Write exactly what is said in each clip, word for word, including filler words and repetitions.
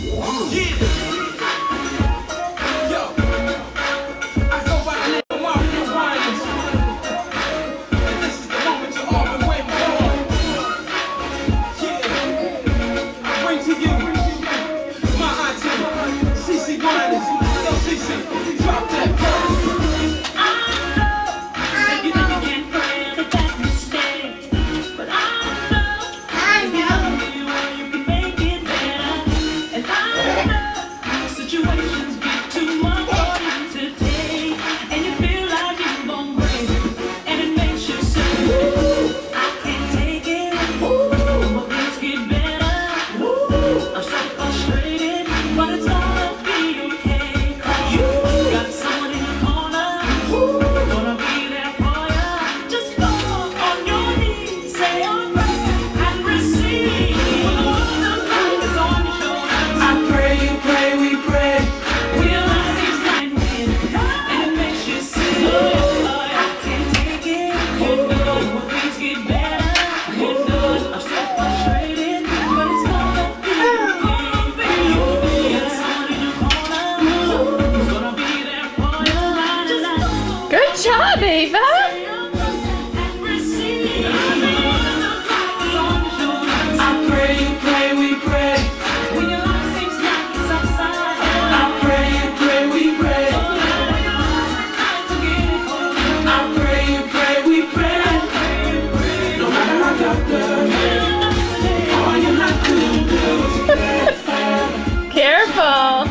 Good job, Ava! Careful!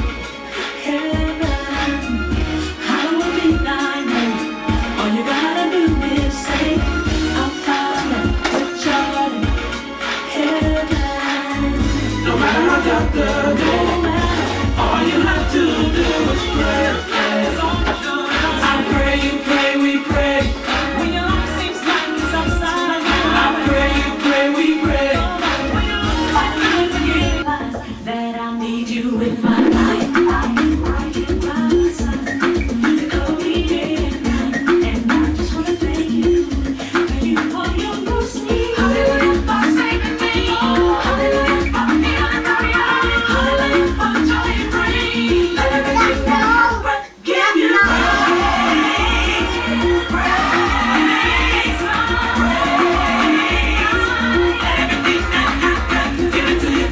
All you have to do is pray. I pray, you pray, we pray. When your life seems like it's upside down, I pray, you pray, we pray. I need to realize that I need you in my life. I get by side. You call me day and night, and I just wanna thank you. Thank you for your mercy. Hallelujah for saving me. Hallelujah for healing my life. Hallelujah for joy and praise. Let everything know, but give you praise. Praise, praise. Let everything that happens, give it to you.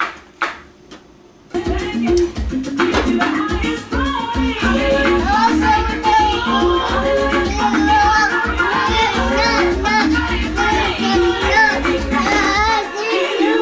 Thank you. Give you the highest praise. Hallelujah for saving me. Hallelujah for healing my life. Hallelujah for joy and praise. Let everything that happens, give you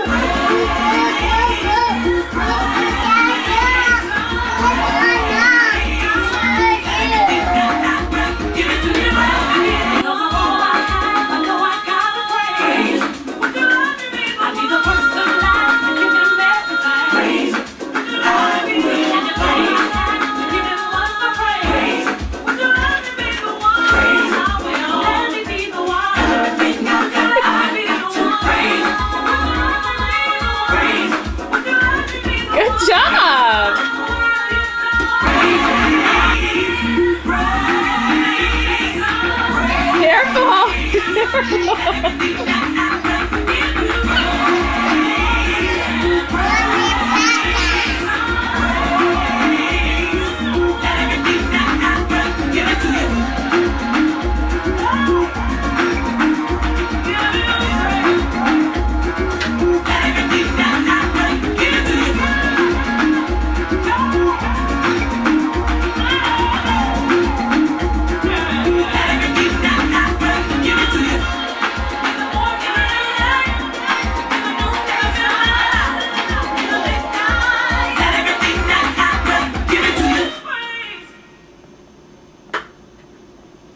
Good job! Careful! Careful!